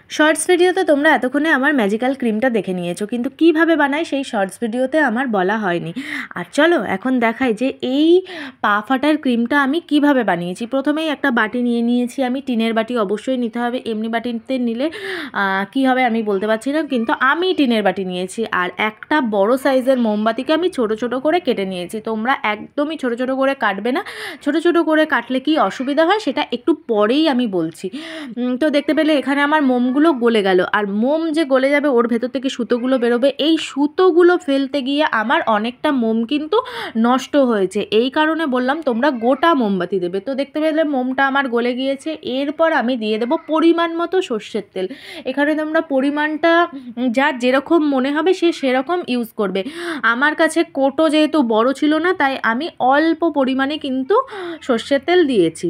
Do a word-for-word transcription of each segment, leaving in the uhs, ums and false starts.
Shorts ভিডিওতে তোমরা এতক্ষণে আমার ম্যাজিক্যাল ক্রিমটা দেখে নিয়েছো, কিন্তু কিভাবে বানাই সেই শর্টস ভিডিওতে আমার বলা হয়নি। আর চলো এখন দেখাই যে এই পা ফাটার ক্রিমটা আমি কিভাবে বানিয়েছি। প্রথমেই একটা বাটি নিয়ে নিয়েছি আমি, টিনের বাটি অবশ্যই নিতে হবে, এমনি বাটিতে নিলে কি হবে আমি বলতে পারছি না, কিন্তু আমি টিনের বাটি নিয়েছি। আর একটা বড় সাইজের মোমবাতিকে আমি ছোট ছোট করে কেটে নিয়েছি। তোমরা একদমই ছোট ছোট করে কাটবে না, ছোট ছোট করে কাটলে কি অসুবিধা হয় সেটা একটু পরেই আমি বলছি। তো দেখতে পেলে এখানে আমার মোমগুলো গলে গেল, আর মোম যে গলে যাবে ওর ভেতর থেকে সুতোগুলো বেরোবে। এই সুতোগুলো ফেলতে গিয়ে আমার অনেকটা মোম কিন্তু নষ্ট হয়েছে, এই কারণে বললাম তোমরা গোটা মোমবাতি দেবে। তো দেখতে পেলে মোমটা আমার গলে গিয়েছে। এরপর আমি দিয়ে দেবো পরিমাণ মতো সর্ষের তেল। এখানে তোমরা পরিমাণটা যার যেরকম মনে হবে সে সেরকম ইউজ করবে। আমার কাছে কোটো যেহেতু বড় ছিল না, তাই আমি অল্প পরিমাণে কিন্তু সর্ষের তেল দিয়েছি।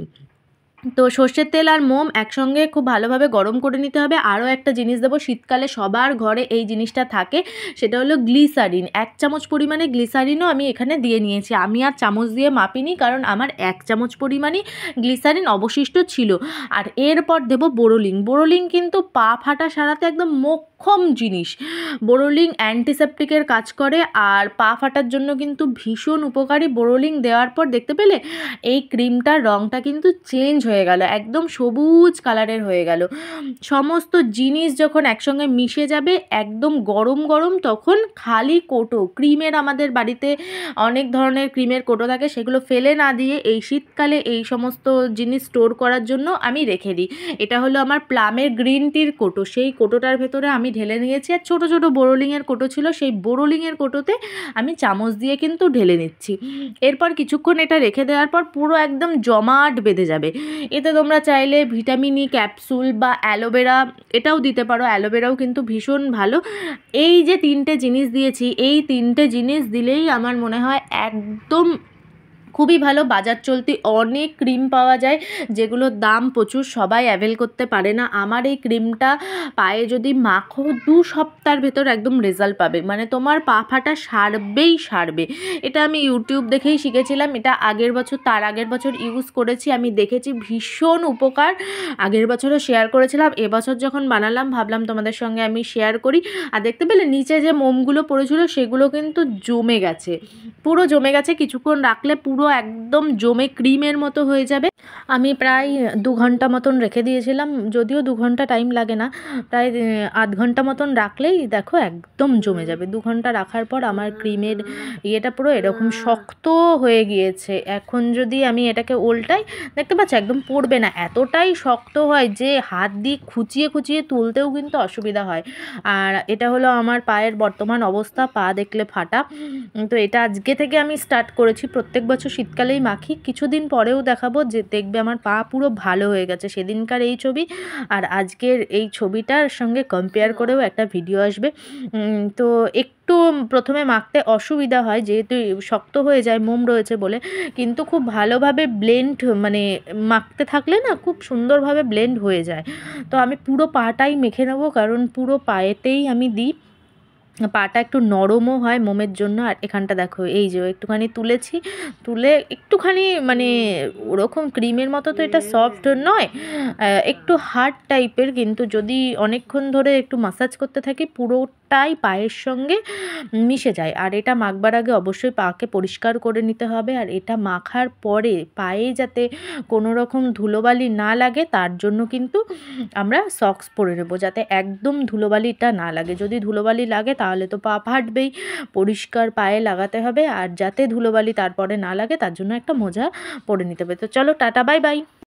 তো সর্ষের তেল আর মোম একসঙ্গে খুব ভালোভাবে গরম করে নিতে হবে। আরও একটা জিনিস দেবো, শীতকালে সবার ঘরে এই জিনিসটা থাকে, সেটা হলো গ্লিসারিন। এক চামচ পরিমাণে গ্লিসারিনও আমি এখানে দিয়ে নিয়েছি। আমি আর চামচ দিয়ে মাপিনি, কারণ আমার এক চামচ পরিমাণই গ্লিসারিন অবশিষ্ট ছিল। আর এরপর দেবো বোরোলিন। বোরোলিন কিন্তু পা ফাটা সারাতে একদম মোক্ষম জিনিস। বোরোলিন অ্যান্টিসেপটিকের কাজ করে আর পা ফাটার জন্য কিন্তু ভীষণ উপকারী। বোরোলিন দেওয়ার পর দেখতে পেলে এই ক্রিমটার রঙটা কিন্তু চেঞ্জ হয়ে গেল, একদম সবুজ কালারের হয়ে গেল। সমস্ত জিনিস যখন একসঙ্গে মিশে যাবে একদম গরম গরম, তখন খালি কোটো ক্রিমের, আমাদের বাড়িতে অনেক ধরনের ক্রিমের কোটো থাকে, সেগুলো ফেলে না দিয়ে এই শীতকালে এই সমস্ত জিনিস স্টোর করার জন্য আমি রেখে দিই। এটা হলো আমার প্লামের গ্রিন টির কোটো, সেই কোটোটার ভেতরে আমি ঢেলে নিয়েছি। আর ছোটো ছোটো বোরোলিংয়ের কোটো ছিল, সেই বোরোলিংয়ের কোটোতে আমি চামচ দিয়ে কিন্তু ঢেলে নিচ্ছি। এরপর কিছুক্ষণ এটা রেখে দেওয়ার পর পুরো একদম জমাট বেঁধে যাবে। এতে তোমরা চাইলে ভিটামিন ই ক্যাপসুল বা অ্যালোভেরা এটাও দিতে পারো, অ্যালোভেরাও কিন্তু ভীষণ ভালো। এই যে তিনটে জিনিস দিয়েছি, এই তিনটে জিনিস দিলেই আমার মনে হয় একদম খুবই ভালো। বাজার চলতি অনেক ক্রিম পাওয়া যায় যেগুলোর দাম প্রচুর, সবাই অ্যাভেল করতে পারে না। আমার এই ক্রিমটা পায়ে যদি মাখো দু সপ্তাহের ভেতর একদম রেজাল্ট পাবে, মানে তোমার পা ফাটা সারবেই সারবে। এটা আমি ইউটিউব দেখেই শিখেছিলাম, এটা আগের বছর তার আগের বছর ইউজ করেছি, আমি দেখেছি ভীষণ উপকার। আগের বছরও শেয়ার করেছিলাম, এবছর যখন বানালাম ভাবলাম তোমাদের সঙ্গে আমি শেয়ার করি। আর দেখতে পেলে নিচে যে মোমগুলো পড়েছিল সেগুলো কিন্তু জমে গেছে, পুরো জমে গেছে। কিছুক্ষণ রাখলে পুরো একদম জমে ক্রিমের মতো হয়ে যাবে। আমি প্রায় দু ঘন্টা মতন রেখে দিয়েছিলাম, যদিও দু ঘন্টা টাইম লাগে না, প্রায় আধ ঘন্টা মতন রাখলেই দেখো একদম জমে যাবে। দু ঘন্টা রাখার পর আমার ক্রিমের ইয়েটা পুরো এরকম শক্ত হয়ে গিয়েছে। এখন যদি আমি এটাকে উল্টাই, দেখতে পাচ্ছ একদম পড়বে না, এতটাই শক্ত হয় যে হাত দিয়ে খুঁচিয়ে খুঁচিয়ে তুলতেও কিন্তু অসুবিধা হয়। আর এটা হলো আমার পায়ের বর্তমান অবস্থা, পা দেখলে ফাটা। তো এটা আজকে থেকে আমি স্টার্ট করেছি, প্রত্যেক বছর শীতকালেই মাখি। কিছুদিন পরেও দেখাবো যে দেখবে আমার পা পুরো ভালো হয়ে গেছে। সেদিনকার এই ছবি আর আজকের এই ছবিটার সঙ্গে কম্পেয়ার করেও একটা ভিডিও আসবে। তো একটু প্রথমে মাখতে অসুবিধা হয় যেহেতু শক্ত হয়ে যায় মোম রয়েছে বলে, কিন্তু খুব ভালোভাবে ব্লেন্ড, মানে মাখতে থাকলে না খুব সুন্দরভাবে ব্লেন্ড হয়ে যায়। তো আমি পুরো পাটাই মেখে নেবো, কারণ পুরো পায়েতেই আমি দিই, পাটা একটু নরমও হয় মোমের জন্য। আর এখানটা দেখো এই যে একটুখানি তুলেছি, তুলে একটুখানি মানে ওরকম ক্রিমের মতো তো এটা সফট নয়, একটু হার্ড টাইপের, কিন্তু যদি অনেকক্ষণ ধরে একটু মাসাজ করতে থাকি পুরোটাই পায়ের সঙ্গে মিশে যায়। আর এটা মাখবার আগে অবশ্যই পাকে পরিষ্কার করে নিতে হবে। আর এটা মাখার পরে পায়ে যাতে কোনো রকম ধুলোবালি না লাগে তার জন্য কিন্তু আমরা সক্স পরে নেবো, যাতে একদম ধুলোবালিটা না লাগে। যদি ধুলোবালি লাগে তাহলে তো পা ফাটবেই, পরিষ্কার পায়ে লাগাতে হবে। আর যাতে ধুলোবালি তারপরে না লাগে তার জন্য একটা মোজা পরে নিতে হবে। তো চলো টাটা, বাই বাই।